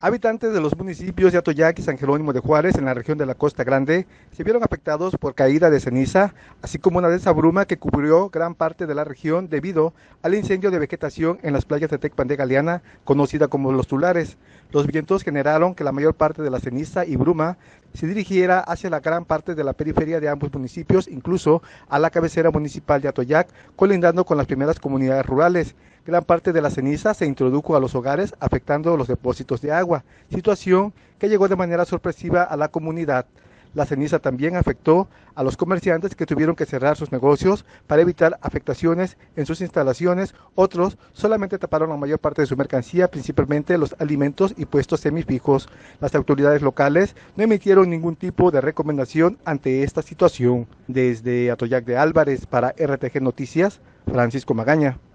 Habitantes de los municipios de Atoyac y San Jerónimo de Juárez, en la región de la Costa Grande, se vieron afectados por caída de ceniza, así como una densa bruma que cubrió gran parte de la región debido al incendio de vegetación en las playas de Tecpan de Galeana, conocida como Los Tulares. Los vientos generaron que la mayor parte de la ceniza y bruma se dirigiera hacia la gran parte de la periferia de ambos municipios, incluso a la cabecera municipal de Atoyac, colindando con las primeras comunidades rurales. Gran parte de la ceniza se introdujo a los hogares, afectando los depósitos de agua, situación que llegó de manera sorpresiva a la comunidad. La ceniza también afectó a los comerciantes, que tuvieron que cerrar sus negocios para evitar afectaciones en sus instalaciones. Otros solamente taparon la mayor parte de su mercancía, principalmente los alimentos y puestos semifijos. Las autoridades locales no emitieron ningún tipo de recomendación ante esta situación. Desde Atoyac de Álvarez, para RTG Noticias, Francisco Magaña.